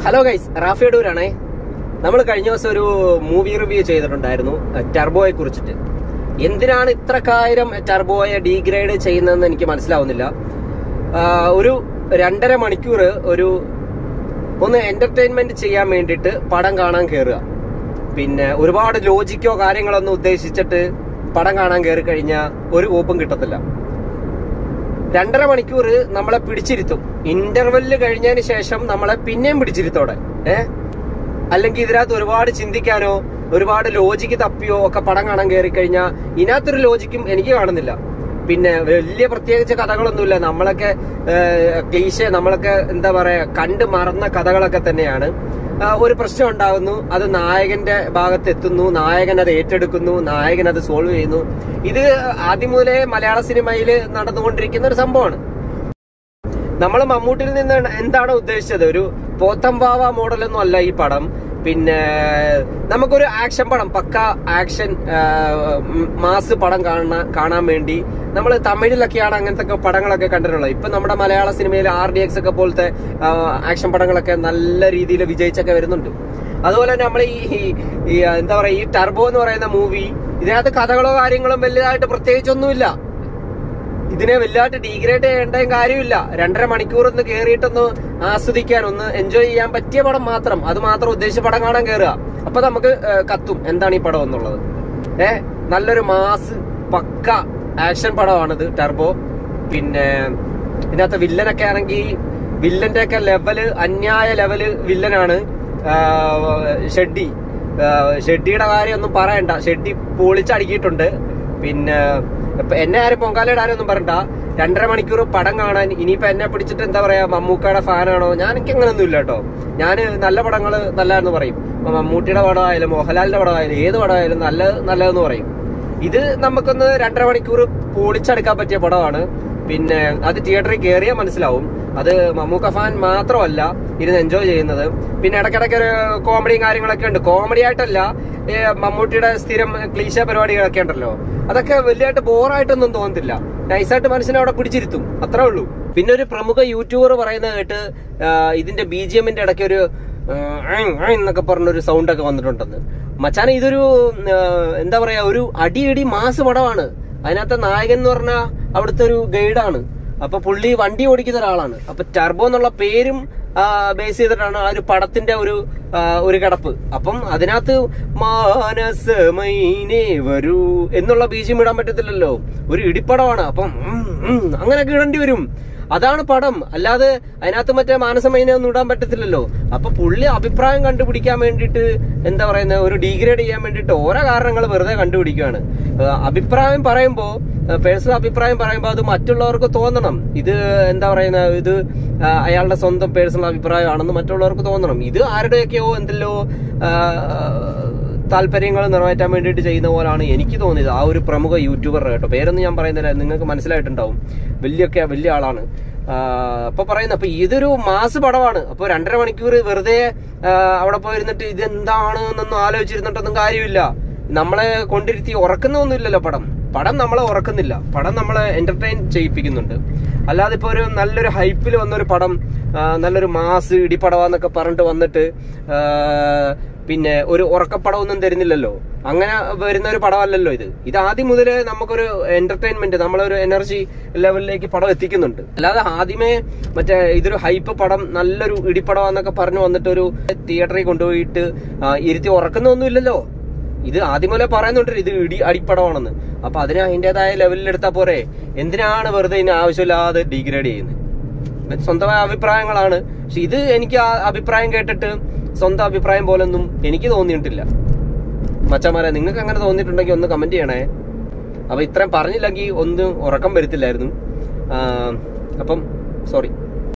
Hello guys, Rafi അടൂരാണേ. നമ്മൾ കഴിഞ്ഞ ദിവസം ഒരു മൂവി റിവ്യൂ ചെയ്തിട്ടുണ്ടായിരുന്നു ടർബോയെ കുറിച്ചിട്ട്. എന്തിനാണ് ഇത്രക്കായിരം ടർബോയെ ഡീഗ്രേഡ് ചെയ്യുന്നതെന്ന് എനിക്ക് മനസ്സിലാവുന്നില്ല. ഒരു 2.5 മണിക്കൂർ ഒന്ന് എന്റർടൈൻമെന്റ് ചെയ്യാൻ വേണ്ടിയിട്ട് പടം കാണാൻ കയറുക. പിന്നെ ഒരുപാട് ലോജിക്കോ കാര്യങ്ങളൊന്നും ഉദ്ദേശിച്ചിട്ട് പടം കാണാൻ കയറി കഴിഞ്ഞാൽ ഒരു കോപ്പും കിട്ടത്തില്ല. 2.5 മണിക്കൂർ നമ്മളെ പിടിച്ചിരുത്തും. ഇന്റർവെല്ല് കഴിഞ്ഞതിന് ശേഷം നമ്മളെ പിന്നെയും പിടിച്ചിരുത്തോടെ. അല്ലെങ്കിൽ ഇതിനകത്ത് ഒരുപാട് ചിന്തിക്കാനോ ഒരുപാട് ലോജിക്ക് തപ്പിയോ ഒക്കെ പടം കാണാൻ കയറി കഴിഞ്ഞാൽ ഇതിനകത്തൊരു ലോജിക്കും എനിക്ക് കാണുന്നില്ല. പിന്നെ വലിയ പ്രത്യേകിച്ച് കഥകളൊന്നുമില്ല. നമ്മളൊക്കെ നമ്മളൊക്കെ എന്താ പറയാ, കണ്ട് മറന്ന കഥകളൊക്കെ തന്നെയാണ്. ഒരു പ്രശ്നം ഉണ്ടാകുന്നു, അത് നായകന്റെ ഭാഗത്ത് എത്തുന്നു, നായകൻ അത് ഏറ്റെടുക്കുന്നു, നായകൻ അത് സോൾവ് ചെയ്യുന്നു. ഇത് ആദ്യം മുതലേ മലയാള സിനിമയിൽ നടന്നുകൊണ്ടിരിക്കുന്ന ഒരു സംഭവമാണ്. നമ്മൾ മമ്മൂട്ടിയിൽ നിന്ന് എന്താണ് ഉദ്ദേശിച്ചത്? ഒരു പോത്തംവാവ മോഡലൊന്നും അല്ല ഈ പടം. പിന്നെ നമുക്കൊരു ആക്ഷൻ പടം, പക്ക ആക്ഷൻ മാസ് പടം കാണാൻ വേണ്ടി നമ്മൾ തമിഴിലൊക്കെയാണ് അങ്ങനത്തെ പടങ്ങളൊക്കെ കണ്ടിട്ടുള്ളത്. ഇപ്പൊ നമ്മുടെ മലയാള സിനിമയിൽ RDX ഒക്കെ പോലത്തെ ആക്ഷൻ പടങ്ങളൊക്കെ നല്ല രീതിയിൽ വിജയിച്ചൊക്കെ വരുന്നുണ്ട്. അതുപോലെ തന്നെ നമ്മൾ ഈ എന്താ പറയാ, ഈ ടർബോ എന്ന് പറയുന്ന മൂവി, ഇതിനകത്ത് കഥകളോ കാര്യങ്ങളും വലുതായിട്ട് പ്രത്യേകിച്ചൊന്നുമില്ല. ഇതിനെ വലുതായിട്ട് ഡീഗ്രേഡ് ചെയ്യേണ്ടതും കാര്യമില്ല. 2.5 മണിക്കൂർ ഒന്ന് കയറിയിട്ടൊന്ന് ആസ്വദിക്കാൻ, ഒന്ന് എൻജോയ് ചെയ്യാൻ പറ്റിയ പടം മാത്രം. അത് മാത്രം ഉദ്ദേശിച്ച് പടം കാണാൻ കയറുക. അപ്പൊ നമുക്ക് കത്തും എന്താണ് ഈ പടം എന്നുള്ളത്. നല്ലൊരു മാസ് പക്ക ആക്ഷൻ പടമാണിത് ടർബോ. പിന്നെ ഇതിനകത്ത് വില്ലനൊക്കെ ആണെങ്കിൽ വില്ലന്റെ ഒക്കെ ലെവല്, അന്യായ ലെവല് വില്ലനാണ് ഷെഡ്ഡിയുടെ കാര്യം ഒന്നും പറയണ്ട. ഷെഡ്ഡി പൊളിച്ചടുക്കിയിട്ടുണ്ട്. പിന്നെ എന്നെ ആരും പൊങ്കാലയുടെ ആരും ഒന്നും പറയണ്ട. 2.5 മണിക്കൂർ പടം കാണാൻ ഇനിയിപ്പോ എന്നെ പിടിച്ചിട്ട് എന്താ പറയാ, മമ്മൂക്കയുടെ ഫാനാണോ? എനിക്ക് അങ്ങനൊന്നും ഇല്ല കേട്ടോ. ഞാൻ നല്ല പടങ്ങള് നല്ലതെന്ന് പറയും. മമ്മൂട്ടിയുടെ പടമായാലും മോഹൻലാലിന്റെ പടമായാലും ഏത് പടമായാലും നല്ലതെന്ന് പറയും. ഇത് നമുക്കൊന്ന് 2.5 മണിക്കൂർ പൊളിച്ചെടുക്കാൻ പറ്റിയ പടമാണ്. പിന്നെ അത് തിയേറ്ററിൽ കയറിയാൽ മനസ്സിലാവും. അത് മമ്മൂക്ക ഫാൻ മാത്രമല്ല ഇരുന്ന് എൻജോയ് ചെയ്യുന്നത്. പിന്നെ ഇടയ്ക്കിടയ്ക്ക് ഒരു കോമഡിയും കാര്യങ്ങളൊക്കെ ഉണ്ട്. കോമഡി ആയിട്ടല്ല, മമ്മൂട്ടിയുടെ സ്ഥിരം ക്ലീശ പരിപാടികളൊക്കെ ഉണ്ടല്ലോ, അതൊക്കെ വലിയതായിട്ട് ബോറായിട്ടൊന്നും തോന്നത്തില്ല. നൈസായിട്ട് മനുഷ്യനെ അവിടെ പിടിച്ചിരുത്തും, അത്രേ ഉള്ളൂ. പിന്നെ ഒരു പ്രമുഖ യൂട്യൂബർ പറയുന്നത് കേട്ട് ഇതിന്റെ BGMന്റെ ഇടയ്ക്ക് ഒരു എന്നൊക്കെ പറഞ്ഞൊരു സൗണ്ട് ഒക്കെ വന്നിട്ടുണ്ടെന്ന്. മച്ചാനെ, ഇതൊരു എന്താ പറയാ, ഒരു അടിയടി മാസ് പടമാണ്. അതിനകത്തെ നായകൻ എന്ന് പറഞ്ഞാൽ അവിടുത്തെ ഒരു ഗൈഡാണ്. അപ്പൊ പുള്ളി വണ്ടി ഓടിക്കുന്ന ഒരാളാണ്. അപ്പൊ ടർബോ എന്നുള്ള പേരും ബേസ് ചെയ്തിട്ടാണ് ആ ഒരു പടത്തിന്റെ ഒരു കിടപ്പ്. അപ്പം അതിനകത്ത് മാനസമൈനേ വരൂ എന്നുള്ള BGM ഇടാൻ പറ്റത്തില്ലല്ലോ. ഒരു ഇടിപ്പടമാണ്. അപ്പം അങ്ങനെയൊക്കെ ഇടേണ്ടി വരും. അതാണ് പടം. അല്ലാതെ അതിനകത്ത് മറ്റേ മാനസമൈന ഒന്നും ഇടാൻ പറ്റത്തില്ലല്ലോ. അപ്പൊ പുള്ളി അഭിപ്രായം കണ്ടുപിടിക്കാൻ വേണ്ടിയിട്ട്, എന്താ പറയുന്നത്, ഒരു ഡീഗ്രേഡ് ചെയ്യാൻ വേണ്ടിയിട്ട് ഓരോ കാരണങ്ങൾ വെറുതെ കണ്ടുപിടിക്കുകയാണ്. അഭിപ്രായം പറയുമ്പോൾ, പേഴ്സണൽ അഭിപ്രായം പറയുമ്പോൾ അത് മറ്റുള്ളവർക്ക് തോന്നണം ഇത് എന്താ പറയുന്നത്, ഇത് അയാളുടെ സ്വന്തം പേഴ്സണൽ അഭിപ്രായമാണെന്ന് മറ്റുള്ളവർക്ക് തോന്നണം. ഇത് ആരുടെയൊക്കെയോ എന്തെല്ലോ താല്പര്യങ്ങൾ നിറവേറ്റാൻ വേണ്ടിയിട്ട് ചെയ്യുന്ന പോലാണ് എനിക്ക് തോന്നിയത്. ആ ഒരു പ്രമുഖ യൂട്യൂബറുടെ കേട്ടോ, പേരൊന്നും ഞാൻ പറയുന്നില്ല, നിങ്ങൾക്ക് മനസ്സിലായിട്ടുണ്ടാവും. വലിയ ആളാണ്. അപ്പൊ പറയുന്നത്, അപ്പൊ ഇതൊരു മാസ് പടമാണ്. അപ്പൊ 2.5 മണിക്കൂർ വെറുതെ അവിടെ പോയിരുന്നിട്ട് ഇതെന്താണ് എന്നൊന്നും ആലോചിച്ചിരുന്നിട്ടൊന്നും കാര്യമില്ല. നമ്മളെ കൊണ്ടിരുത്തി ഉറക്കുന്നൊന്നുമില്ലല്ലോ പടം നമ്മളെ ഉറക്കുന്നില്ല. പടം നമ്മളെ എന്റർടൈൻ ചെയ്യിപ്പിക്കുന്നുണ്ട്. അല്ലാതെ ഇപ്പൊ ഒരു നല്ലൊരു ഹൈപ്പിൽ വന്നൊരു പടം, നല്ലൊരു മാസ് ഇടിപ്പടവാന്നൊക്കെ പറഞ്ഞിട്ട് വന്നിട്ട് പിന്നെ ഒരു ഉറക്കപ്പടമൊന്നും തരുന്നില്ലല്ലോ. അങ്ങനെ വരുന്ന ഒരു പടമല്ലല്ലോ ഇത് ആദ്യം മുതലേ നമുക്കൊരു എന്റർടൈൻമെന്റ്, നമ്മളൊരു എനർജി ലെവലിലേക്ക് പടം എത്തിക്കുന്നുണ്ട്. അല്ലാതെ ആദ്യമേ മറ്റേ ഇതൊരു ഹൈപ്പ് പടം, നല്ലൊരു ഇടിപ്പടവാന്നൊക്കെ പറഞ്ഞു വന്നിട്ട് ഒരു തിയേറ്ററിൽ കൊണ്ടുപോയിട്ട് ഇരുത്തി ഉറക്കുന്നൊന്നുമില്ലല്ലോ. ഇത് ആദ്യം മുതലേ പറയുന്നുണ്ട് ഇത് അടിപ്പടമാണെന്ന്. അപ്പൊ അതിന് അതിൻ്റെതായ ലെവലിലെടുത്താൽ പോരെ. എന്തിനാണ് വെറുതെ ഇതിന് ആവശ്യമില്ലാതെ ഡീഗ്രേഡ് ചെയ്യുന്നത്? സ്വന്തമായ അഭിപ്രായങ്ങളാണ്. പക്ഷെ ഇത് എനിക്ക് ആ അഭിപ്രായം കേട്ടിട്ട് സ്വന്തം അഭിപ്രായം പോലൊന്നും എനിക്ക് തോന്നിയിട്ടില്ല. മച്ചന്മാരെ, നിങ്ങൾക്ക് അങ്ങനെ തോന്നിയിട്ടുണ്ടെങ്കിൽ ഒന്ന് കമന്റ് ചെയ്യണേ. അപ്പൊ ഇത്രയും പറഞ്ഞില്ലെങ്കിൽ ഒന്നും ഉറക്കം വരത്തില്ലായിരുന്നു. അപ്പം സോറി.